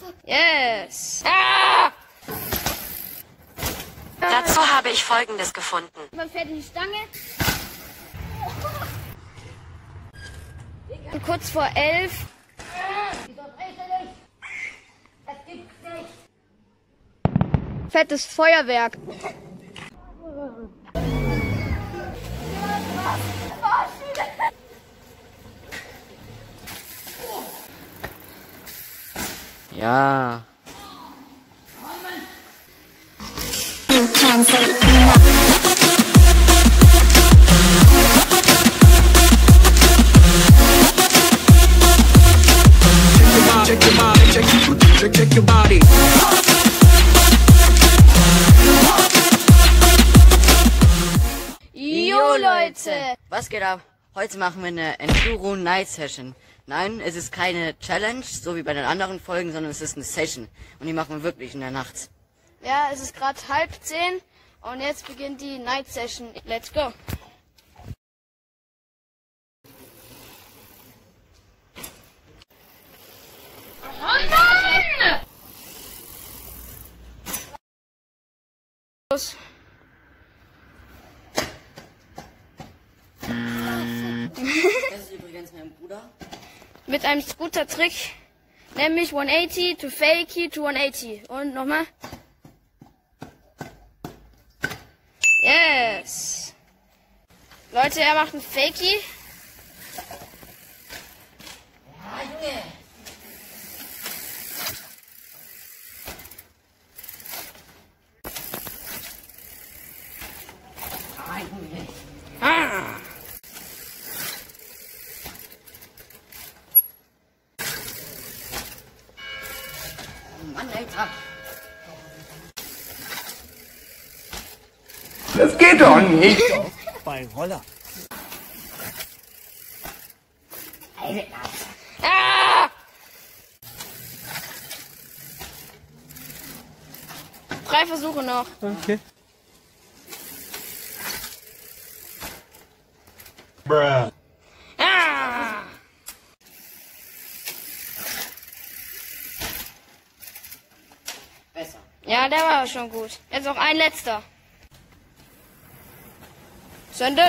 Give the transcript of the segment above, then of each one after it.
Yes. Ah! Dazu habe ich Folgendes gefunden. Man fährt in die Stange. Und kurz vor 11. Fettes Feuerwerk. Ja. Check your body. Jo Leute. Was geht ab? Heute machen wir eine Enduro Night Session. Nein, es ist keine Challenge, so wie bei den anderen Folgen, sondern es ist eine Session. Und die machen wir wirklich in der Nacht. Ja, es ist gerade 9:30 und jetzt beginnt die Night Session. Let's go. Oh nein! Los. Das ist übrigens mein Bruder. Mit einem Scooter-Trick, nämlich 180 to Fakey to 180. Und nochmal. Yes. Leute, er macht einen Fakey. Ja, Junge. Ah, Junge. Ah. Mann, Alter. Das geht doch nicht. Bei Roller. Ah. 3 Versuche noch. Okay. Bruh. Ah. Besser. Ja, der war schon gut. Jetzt noch ein letzter. Zündet.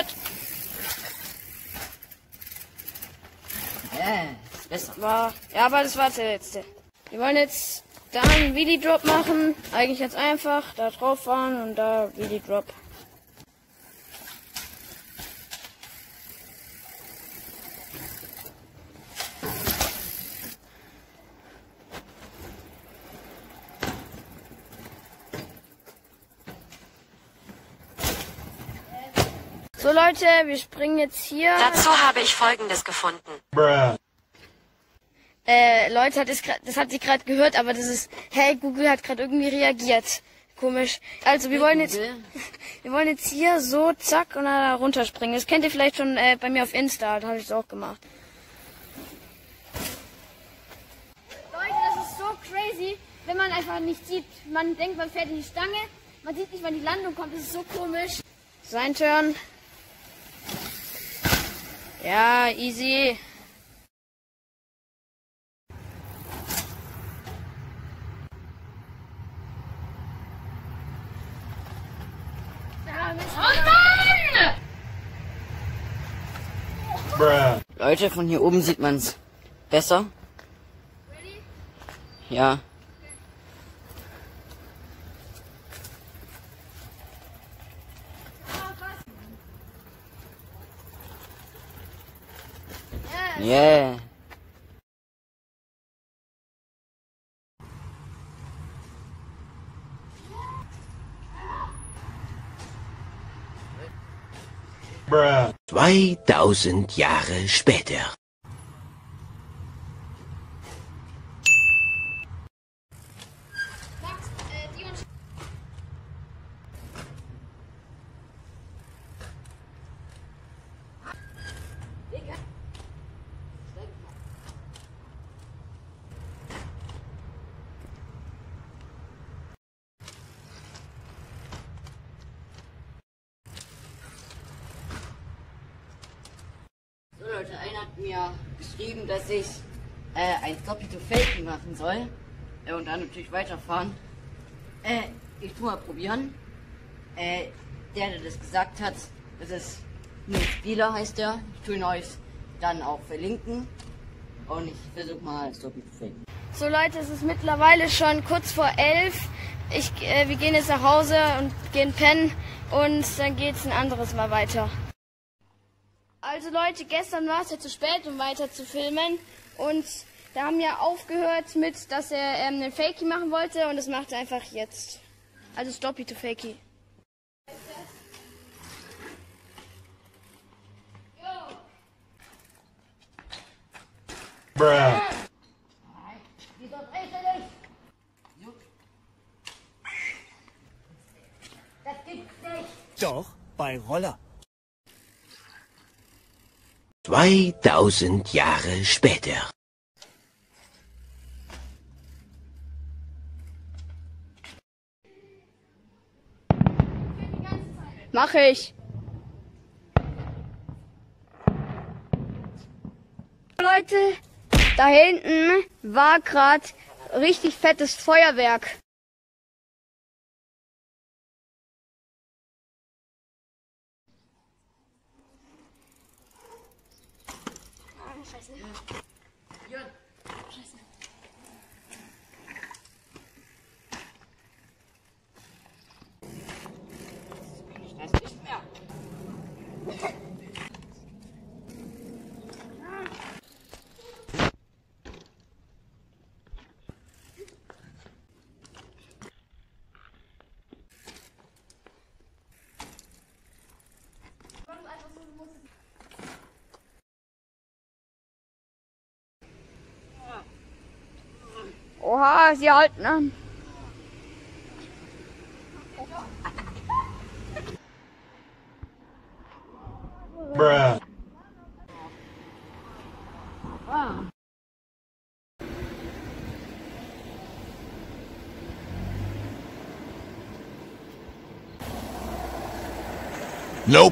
Ist besser. War. Ja, aber das war der letzte. Wir wollen jetzt da einen Wheelie Drop machen. Eigentlich ganz einfach. Da drauf fahren und da Wheelie Drop. So Leute, wir springen jetzt hier. Dazu habe ich Folgendes gefunden. Bruh. Leute, das hat sie gerade gehört, aber das ist, hey, Google hat gerade irgendwie reagiert. Komisch. Also wir wollen jetzt hier so zack und dann da runterspringen. Das kennt ihr vielleicht schon bei mir auf Insta, da habe ich es auch gemacht. Leute, das ist so crazy, wenn man einfach nicht sieht. Man denkt, man fährt in die Stange, man sieht nicht, wann die Landung kommt. Das ist so komisch. Sein Turn. Ja, easy. Bruh. Leute, von hier oben sieht man's besser. Ja. Yeah. Bruh. 2000 Jahre später. So Leute, einer hat mir geschrieben, dass ich ein Stoppy to Fakey machen soll. Und dann natürlich weiterfahren. Ich tu mal probieren. Der das gesagt hat, das ist Nils Spieler, heißt der. Ich tue ihn euch dann auch verlinken. Und ich versuche mal Stoppie zu faken. So Leute, es ist mittlerweile schon kurz vor 11. Wir gehen jetzt nach Hause und gehen pennen und dann geht's ein anderes Mal weiter. Also Leute, gestern war es ja zu spät, um weiter zu filmen und da haben wir aufgehört mit, dass er einen Fakey machen wollte und das macht er einfach jetzt. Also Stoppie to Fakey. Bruh. Doch, bei Roller. 2000 Jahre später. Mache ich. Leute, da hinten war gerade richtig fettes Feuerwerk. Scheiße. Scheiße. Das nicht mehr. Oha, sie halten an. Bruh. Nope.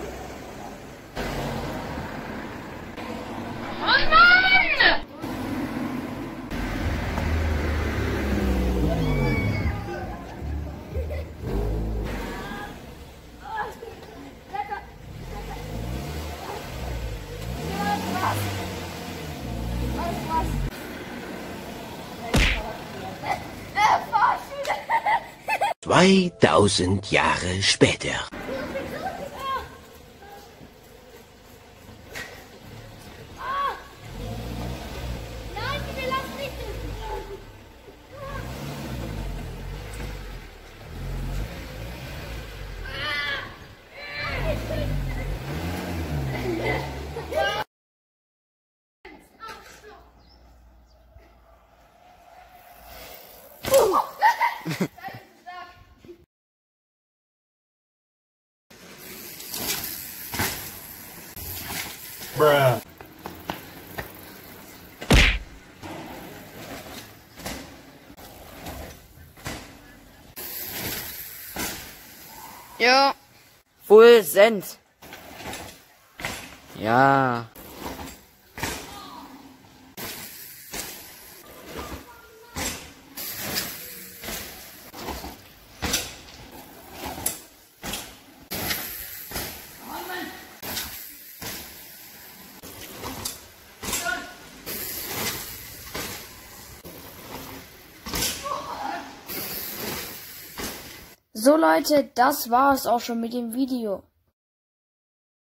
Was? 2000 Jahre später. Nein, wir lassen nicht. bruh. Ja. Full Send. Ja. So Leute, das war es auch schon mit dem Video.